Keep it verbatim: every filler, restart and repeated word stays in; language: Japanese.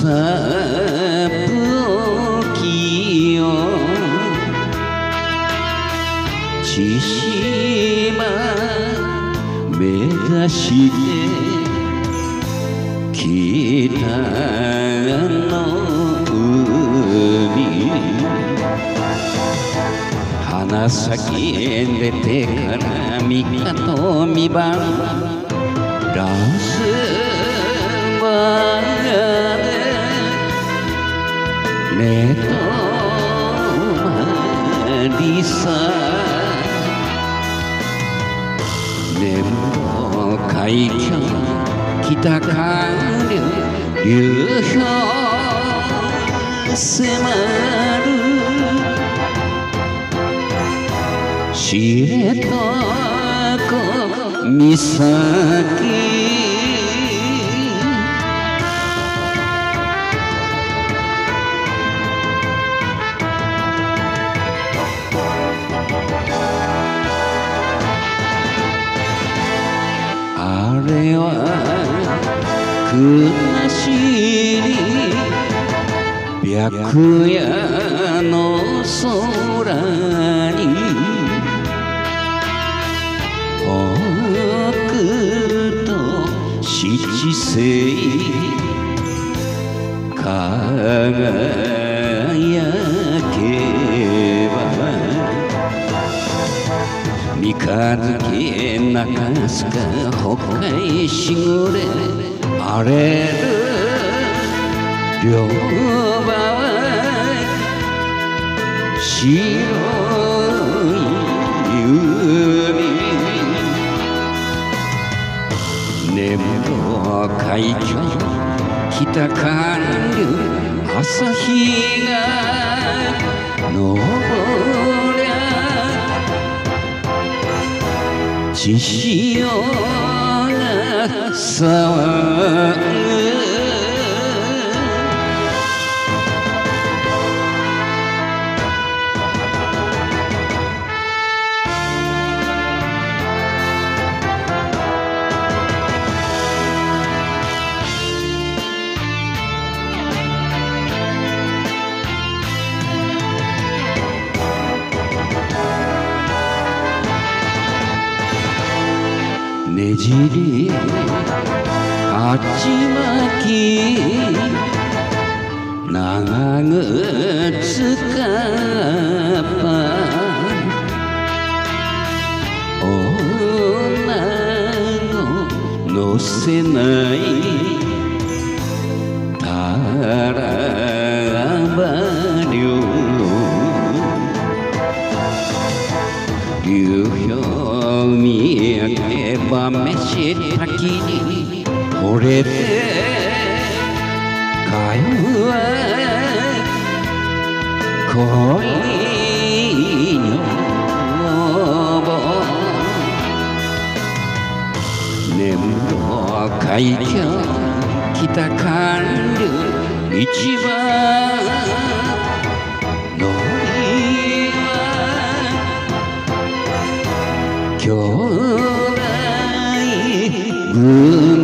さぶきよ千島目指して北の海花咲出てから三日と三晩ラスバーで寝泊まりさ年も海峡北か流流氷迫る知床岬あれは国後白夜の空に北斗七星輝けば三日月中須賀北海しぐれ荒れる両場は白い海年も海峡北寒流朝日が昇りゃ千潮が騒ぐねじりはちまき長靴かっぱ女の乗せないたらば漁流氷見上げば飯炊きに惚れてかよわ恋女房年も海峡北寒流一番の兄弟分